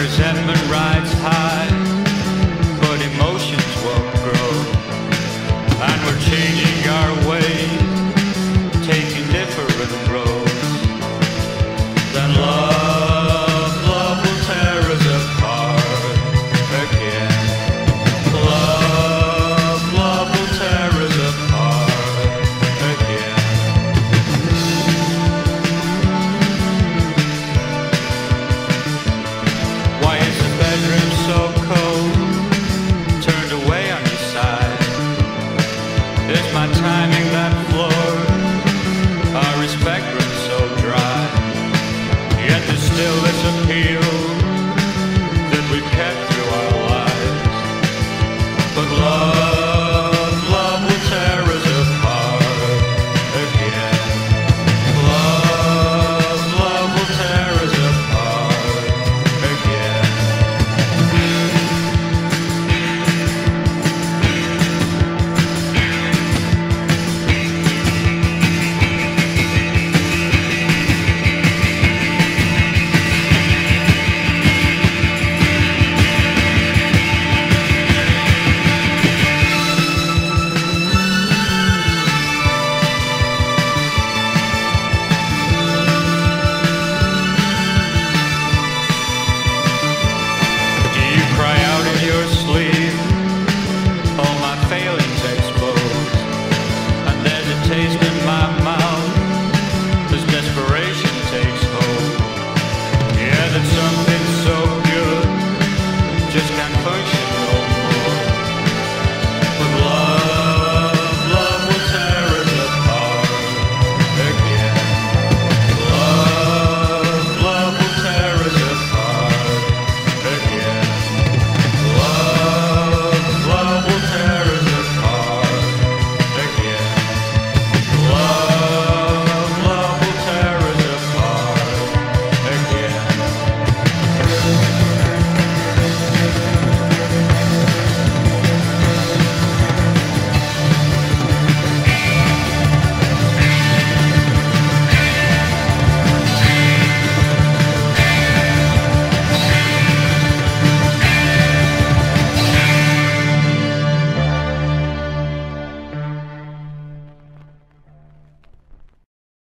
resentment rides high, but emotions won't grow. And we're changing our ways, taking different roads. Then love will tear us apart again. Love will tear us apart again. Why is the bedroom so cold, turned away on your side? Is my timing that floored, our respect runs so dry? Yet there's still this appeal